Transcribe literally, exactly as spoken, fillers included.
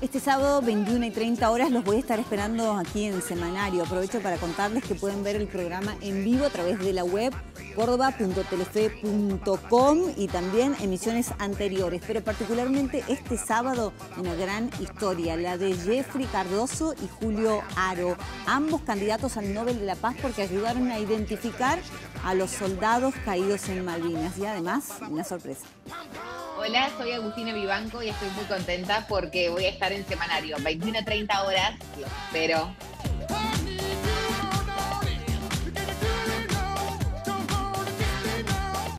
Este sábado, veintiuna y treinta horas, los voy a estar esperando aquí en Semanario. Aprovecho para contarles que pueden ver el programa en vivo a través de la web córdoba punto telefe punto com y también emisiones anteriores. Pero particularmente este sábado, una gran historia, la de Jeffrey Cardoso y Julio Haro, ambos candidatos al Nobel de la Paz porque ayudaron a identificar a los soldados caídos en Malvinas. Y además, una sorpresa. Hola, soy Agustina Vivanco y estoy muy contenta porque voy a estar en Semanario, veintiuna a treinta horas, los espero.